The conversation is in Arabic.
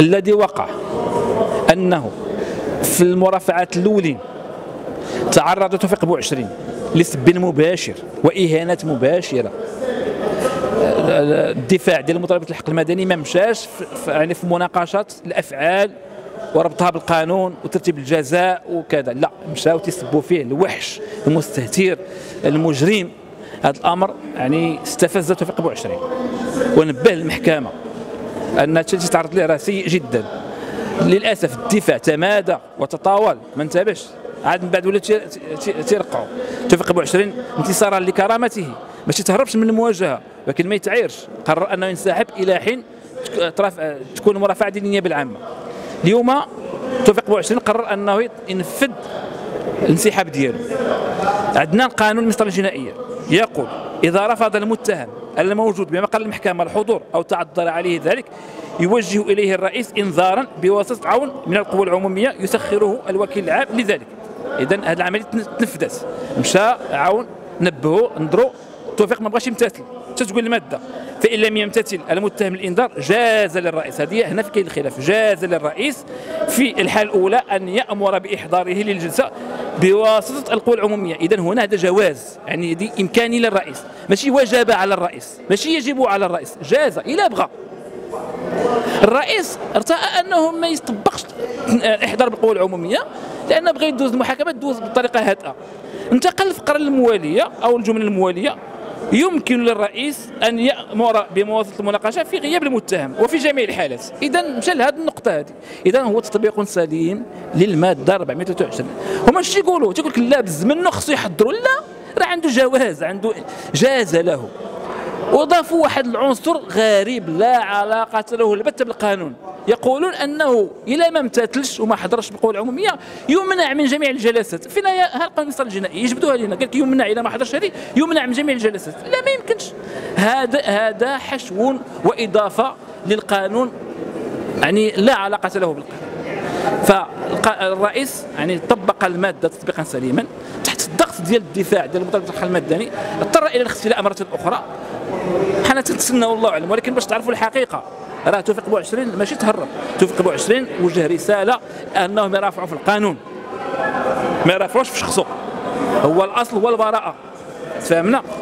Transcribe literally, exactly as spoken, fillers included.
الذي وقع أنه في المرافعات الأولين تعرض توفيق بوعشرين لسب مباشر وإهانات مباشرة. الدفاع ديال مطالبة الحق المدني ما مشاش في يعني في مناقشات الأفعال وربطها بالقانون وترتيب الجزاء وكذا، لا، مشاو تيسبوا فيه الوحش المستهتر المجرم. هذا الأمر يعني استفز توفيق بوعشرين، ونبه المحكمة أن تتعرض له راه سيء جدا. للأسف الدفاع تمادى وتطاول، ما انتبهش، عاد من بعد ولا تيرقعوا. توفيق بوعشرين انتصارا لكرامته باش تهربش من المواجهة، لكن ما يتعيرش، قرر أنه ينسحب إلى حين تكون مرافعة ديال النيابة العامة. اليوم توفيق بوعشرين قرر أنه ينفذ الانسحاب ديالو. عندنا القانون المسطرة الجنائية يقول إذا رفض المتهم الموجود بمقر المحكمة الحضور أو تعذر عليه ذلك يوجه إليه الرئيس إنذارا بواسطة عون من القوى العمومية يسخره الوكيل العام لذلك. إذن هذه العملية تنفذت، مشى عون نبهوا انظروا، توفيق ما بغاش يمتثل، تتقول المادة فإن لم يمتثل المتهم الإنذار جاز للرئيس، هذه هنا في كاين الخلاف، جاز للرئيس في الحالة الأولى أن يأمر بإحضاره للجلسة بواسطة القوى العمومية. إذن هنا هذا جواز، يعني هذه إمكاني للرئيس، ماشي وجب على الرئيس، ماشي يجب على الرئيس، جاز إلا بغى. الرئيس ارتأى أنه ما يطبقش الإحضار بالقوى العمومية لأنه بغى يدوز المحاكمة تدوز بطريقة هادئة. انتقل للفقرة الموالية أو الجملة الموالية: يمكن للرئيس أن يأمر بمواصلة المناقشة في غياب المتهم وفي جميع الحالات. إذا مشى لهذه النقطة هذه، إذا هو تطبيق سليم للمادة أربعمائة وثلاثة وعشرين. هما اش تيقولوا؟ تيقول لك لا بز منه خصو يحضروا، لا، راه عنده جواز، عنده جاز له. وضافوا واحد العنصر غريب لا علاقة له البتة بالقانون، يقولون أنه إلى ما امتثلش وما حضرش بالقوى العمومية يمنع من جميع الجلسات. فين هي القانون المسطرة الجنائي؟ يجبدوها لنا، قال لك يمنع إلى ما حضرش هذه يمنع من جميع الجلسات. لا، ما يمكنش، هذا هذا حشو وإضافة للقانون يعني لا علاقة له بالقانون. فالرئيس يعني طبق المادة تطبيقا سليما تحت الضغط ديال الدفاع ديال مطالبة الحق المدني، اضطر إلى الاختلاء مرة أخرى. حنا تنتسنى والله أعلم، ولكن باش تعرفوا الحقيقة راه توفيق بوعشرين ماشي تهرب، توفيق بوعشرين وجه رسالة أنهم يرافعوا في القانون، ما يرافعوش في شخصه، هو الأصل هو البراءة. تفهمنا؟